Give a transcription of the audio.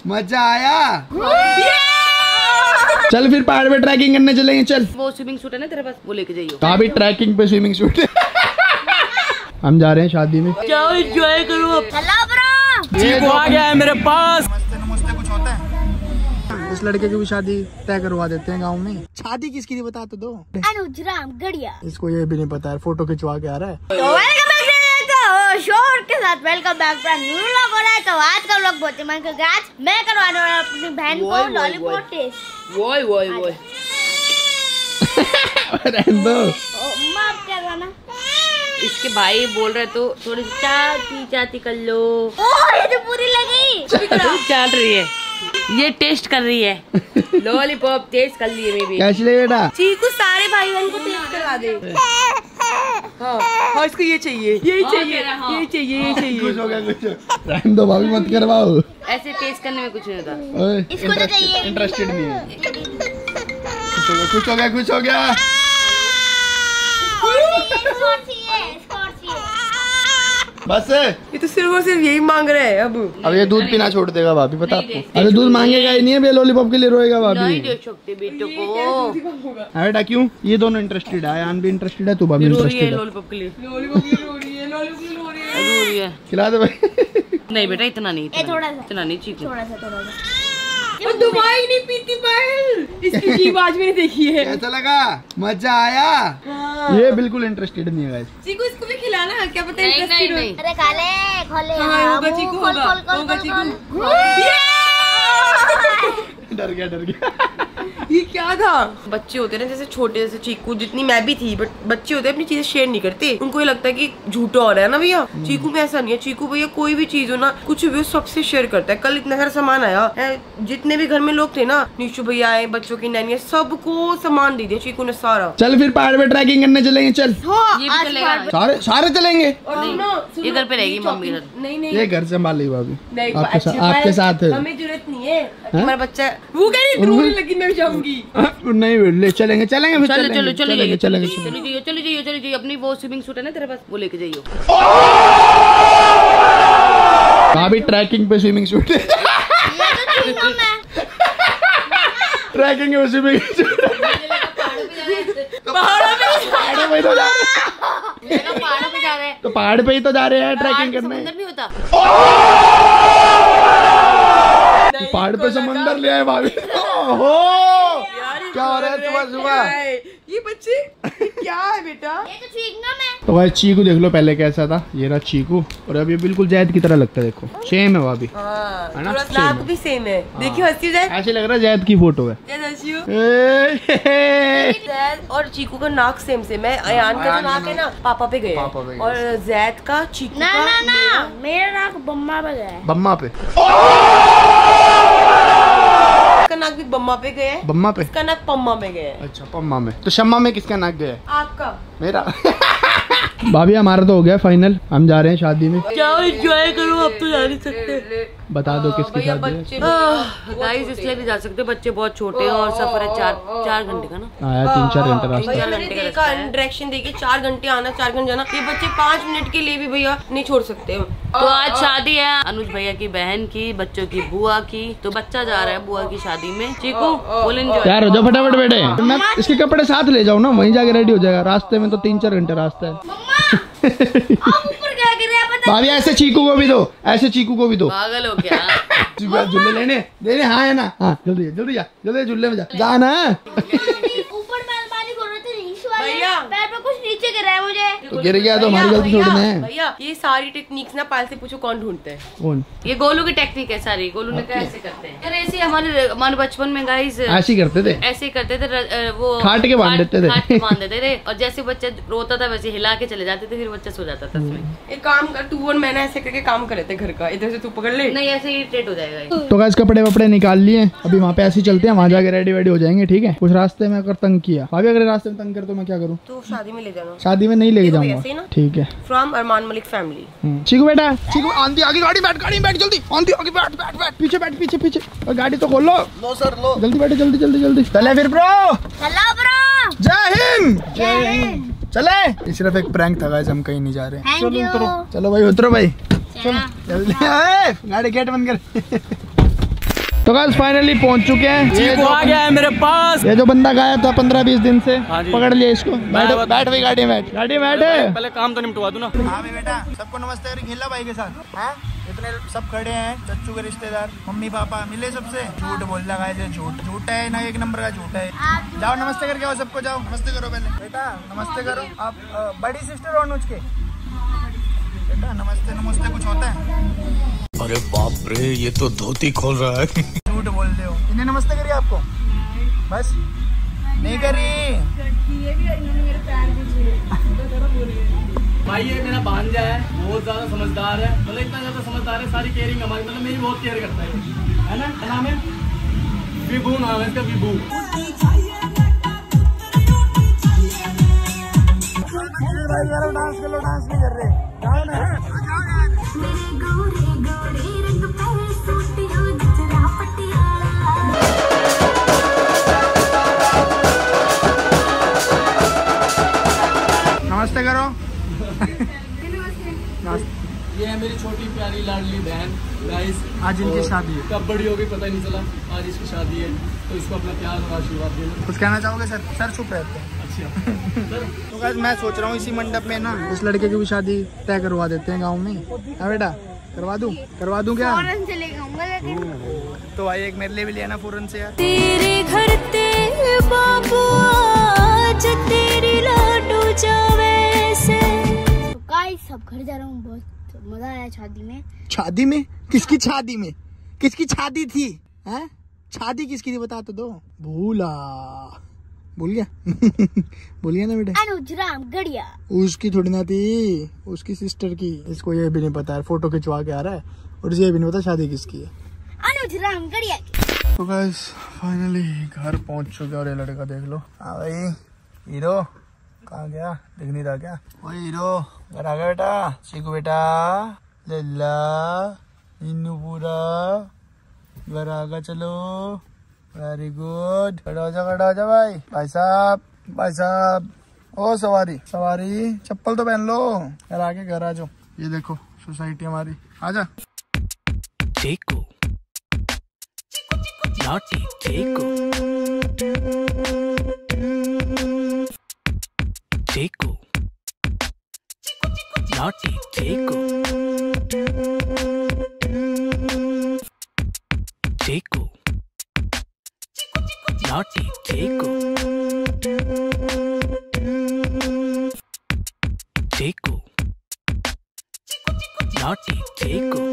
मजा आया। चल फिर पहाड़ पे ट्रैकिंग करने चलेंगे। चल वो स्विमिंग सूट है ना तेरे पास, वो लेके जाइयो। कहाँ भी ट्रैकिंग पे स्विमिंग सूट। हम जा रहे हैं शादी में। जाओ एंजॉय करो। हेलो ब्रो, चीकू आ गया है मेरे पास। कुछ होता है। इस लड़के की भी शादी तय करवा देते हैं गांव में। शादी किसकी थी बता तो दो। अनुज राम गढ़िया। इसको ये भी नहीं पता है, फोटो खिंचवा के आ रहा है। शोर के साथ welcome back to new vlog हो रहा है। तो आज का व्लॉग बहुत ही मन कर आज मैं करवाने वाला अपनी बहन को लॉलीपॉप टेस्ट। वोय वोय वोय माफ करवाना। इसके भाई बोल रहे तो थोड़ी चाटी चाटी कर लो। ओह ये तो पूरी लगी। चाट रही है, ये टेस्ट कर रही है। लॉलीपॉप टेस्ट कर लिए मैं भी। कैसी लगी बेटा? चीकू सारे भाई बहन को टेस्ट करवा दे। हाँ इसको ये चाहिए, यही चाहिए, यही चाहिए, यही चाहिए। खुश हो गया, खुश हो। रहने दो भाभी, मत करवाओ। ऐसे टेस्ट करने में कुछ नहीं होता। इसको तो चाहिए। इंटरेस्टेड नहीं है। खुश हो गया, खुश हो गया। बस ये तो सिर्फ और सिर्फ यही मांग रहे हैं। अब ये दूध पीना छोड़ देगा भाभी, पता आपको? अरे दूध मांगेगा ही नहीं है, लॉलीपॉप के लिए रोएगा भाभी। नहीं दे सकते बेटों को। बेटा क्यों? ये दोनों इंटरेस्टेड है, आयान भी इंटरेस्टेड है, तू भाभी इंटरेस्टेड है। लॉलीपॉप के लिए रो रही है। खिला दे भाई। नहीं बेटा इतना नहीं, थोड़ा सा, इतना नहीं चीकू। थोड़ा सा। दवाई नहीं पीती पायल, इसकी जीभ आज मैंने देखी है। कैसा लगा? मजा आया। ये बिल्कुल इंटरेस्टेड नहीं है गाइस। चीकू इसको भी खिलाना है, क्या पता नहीं, इंटरेस्टेड हो। अरे खाले खोले। होगा चीकू, होगा चीकू। डर गया। ये क्या था? बच्चे होते हैं ना जैसे छोटे, जैसे चीकू जितनी मैं भी थी, बट बच्चे होते हैं अपनी चीजें शेयर नहीं करते। उनको ये लगता है कि झूठा हो रहा है ना भैया। चीकू में ऐसा नहीं है। चीकू भैया कोई भी चीज हो ना, कुछ भी हो, सबसे शेयर करता है। कल इतना सारा सामान आया है, जितने भी घर में लोग थे ना, निशु भैया आए, बच्चों की नैनी, सबको सामान दे दिया चीकू ने सारा। चल फिर पहाड़ पे ट्रैकिंग करने चलेंगे। चल ये भी चलेगा। सारे चलेंगे। ये घर पे रहेगी मम्मी। नहीं ये घर संभाल ली भाभी। नहीं आपके साथ हमें जरूरत नहीं है। हमारा बच्चा वो कह रही रोने लगी, मैं भी जाऊंगी। नहीं ले चलेंगे फिर। चलो अपनी वो स्विमिंग सूट है ना तेरे पास, वो लेके जाइयो। भाभी ट्रैकिंग पे स्विमिंग सूट। ट्रैकिंग पे स्विमिंग सूट। पहाड़ों पे जा रहे हैं। तो पहाड़ पे ही तो जा रहे हैं ट्रैकिंग करने। नहीं होता पहाड़ पे समंदर ले आए भाभी। क्या हो रहा है सुबह? ये बच्चे क्या है बेटा? ये तो चीकू है। तो भाई चीकू देख लो पहले कैसा था। ये रहा चीकू, और अब ये बिल्कुल जैद की तरह लगता है। देखो सेम है भाभी, है ना? नाक भी सेम है। देखियो हंसी जाए, ऐसे लग रहा है जैद की फोटो है। जैद और चीकू का नाक सेम है। अयान का जो नाक है ना पापा पे गया है, और जैद का चीकू ना मेरा नाक बम्मा पे गया है। बम्मा पे? इसका नाक भी बम्मा पे गया है। बम्मा पे? इसका नाक पम्मा पे गया है। अच्छा पम्मा में। तो शम्मा में किसका नाक गया है? आपका। मेरा। भाभी हमारा तो हो गया फाइनल, हम जा रहे हैं शादी में। जाओ एंजॉय करो, अब तो जा नहीं सकते। बता दो किसकी शादी है? गाइस इसलिए भी जा सकते, बच्चे बहुत छोटे हैं और सफर है 4 घंटे का ना। आया 3-4 घंटे रास्ता। भैया मैंने देखा डायरेक्शन देखिए, 4 घंटे आना 4 घंटे जाना। ये बच्चे 5 मिनट के लिए भी भैया नहीं छोड़ सकते। तो आज शादी है अनुज भैया की बहन की, बच्चों की बुआ की। तो बच्चा जा रहा है बुआ की शादी में। Cheeku full enjoy. यार हो जाओ फटाफट बेटे। मैं इसके कपड़े साथ ले जाऊँ ना, वहीं जाके रेडी हो जाएगा। रास्ते में तो 3-4 घंटे रास्ता है। भाभी ऐसे चीकू को भी दो, ऐसे चीकू को भी दो। पागल हो क्या? झूले लेने देने। हाँ है ना? हाँ जल्दी जा झूले में जा ना। ऊपर मेहरबानी करो तो भैया पैर पे कुछ नीचे गिरा है मुझे। तो गिर गया तो हमारी गलती छोड़ना है भैया। ये सारी टेक्निक्स ना पायल से पूछो कौन ढूंढते हैं? कौन? ये गोलू की टेक्निक है सारी। गोलू ने कहा ऐसे करते हैं। अरे ऐसे हमारे बचपन में गाइस ऐसे ही करते थे। ऐसे करते थे। वो खाट के बांध देते थे। और जैसे बच्चा रोता था वैसे हिला के चले जाते थे, फिर बच्चा सो जाता था उसमें। एक काम कर, तू और मैंने ऐसे करके काम कर रहे थे घर का। इधर से तू पकड़ ले। नहीं ऐसे ही इरिटेट हो जाएगा। तो गाइस कपड़े वपड़े निकाल लिए, अभी वहाँ पे ऐसे चलते हैं, वहाँ जाके रेडी वेडी हो जाएंगे। ठीक है? कुछ रास्ते में अगर तंग किया, भाभी अगर रास्ते में तंग कर तो मैं क्या करूँ? तो शादी में ले जाना। शादी में नहीं लेके जाऊंगा। ठीक है? From Armaan Malik family. चीकू बेटा, चीकू आंधी आगे गाड़ी में बैठ जल्दी। आंधी आगे बैठ पीछे। और गाड़ी तो खोल लो। लो सर लो। जल्दी बैठो जल्दी। चले फिर ब्रो। Hello bro. जय हिंद। चले। सिर्फ एक प्रैंक था गाइस, हम कहीं नहीं जा रहे। चलो भाई उतरो भाई। चलो जल्दी। गाड़ी गेट बंद कर। तो गाइस फाइनली पहुंच चुके हैं। ये आ गया है मेरे पास। ये जो बंदा गायब था 15-20 दिन से, पकड़ लिया इसको। बैठ भाई गाड़ी में गाड़ी में बैठ। पहले काम तो निपटवा दूं ना। हाँ भाई बेटा, सबको नमस्ते कर खेला भाई के साथ। हाँ इतने सब खड़े हैं, चच्चू के रिश्तेदार, मम्मी पापा मिले सबसे। झूठ बोल लगा है, झूठ है ना, एक नंबर का झूठ है। जाओ नमस्ते करके आओ सबको, जाओ नमस्ते करो पहले। बेटा नमस्ते करो। आप बड़ी सिस्टर अनुज के बेटा नमस्ते नमस्ते कुछ होता है? अरे बाप रे, ये तो धोती खोल रहा है। झूठ बोल रहे हो। इन्हें नमस्ते करिए आपको, बस नहीं करी। भाई ये मेरा भांजा है, बहुत ज्यादा समझदार है, मतलब इतना ज्यादा समझदार है, सारी केयरिंग हमारी, मतलब मेरी बहुत केयर करता है ना। क्या नाम है? विभू नाम है इसका, विभू। डांस कर लो, डांस नहीं कर रहे। जाओ ना। नमस्ते करो। ये है मेरी छोटी प्यारी लाडली बहन। गाइस आज इनकी शादी है। कब बड़ी होगी पता ही नहीं चला, आज इसकी शादी है, तो इसको अपना प्यार और आशीर्वाद देना। कुछ कहना चाहोगे सर? सर चुप रहते हैं। अच्छा तो गाइस मैं सोच रहा हूँ इसी मंडप में ना इस लड़के की भी शादी तय करवा देते हैं गाँव में। हाँ बेटा करवा दूं क्या? फौरन चले जाऊंगा लेकिन। तो भाई एक मेरे लिए भी लेना फौरन से यार। तेरे घर ते बाबू आज तेरी लाडू जावे से। तो गाइस सब घर जा रहा हूँ, बहुत मजा आया शादी में। शादी में? किसकी शादी में? किसकी शादी थी? हैं? शादी किसकी थी बता तो दो। भूल गया भूल गया ना बेटे। अनुज रामगढ़िया। उसकी थोड़ी ना थी, उसकी सिस्टर की। इसको ये भी नहीं पता है, फोटो खिंचवा के आ रहा है और ये भी नहीं पता शादी किसकी है। अनुज रामगढ़िया। तो गाइस फाइनली घर पहुंच चुके और ये लड़का देख लो। हाँ भाई हीरो कहाँ गया, दिख नहीं रहा क्या? वही हीरो घर आ गया बेटा। सीखो बेटा, लल्ला इन्नू पूरा घर आ गया। चलो वेरी गुड। खड़ा हो जा भाई। भाई साहब ओ सवारी चप्पल तो पहन लो। घर आके घर आ जाओ। ये देखो सोसाइटी हमारी, आजा। Cheeku naughty Cheeku Cheeku naughty Cheeku Cheeku naughty Cheeku Cheeku naughty चीकू